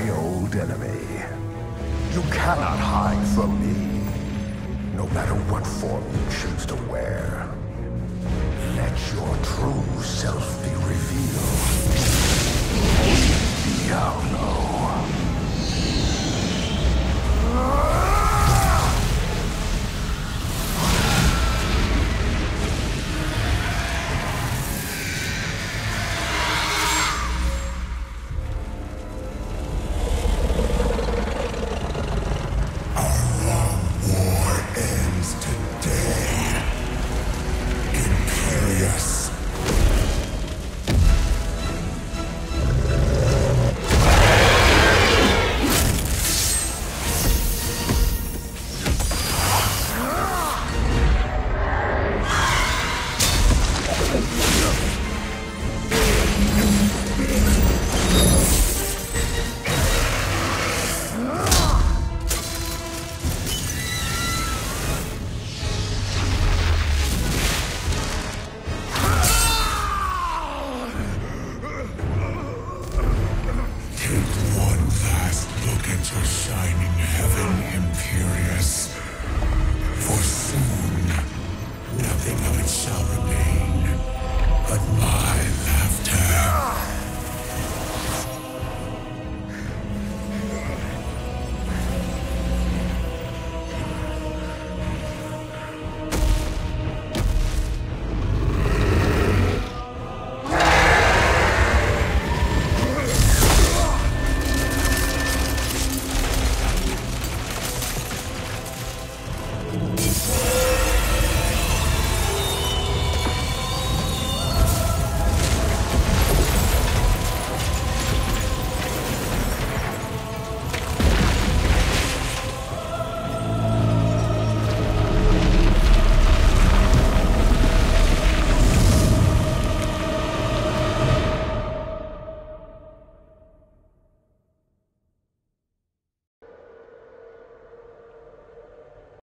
my old enemy. You cannot hide from me, no matter what form you choose to wear. Let your true self be revealed. Diablo. Nothing of it shall remain but my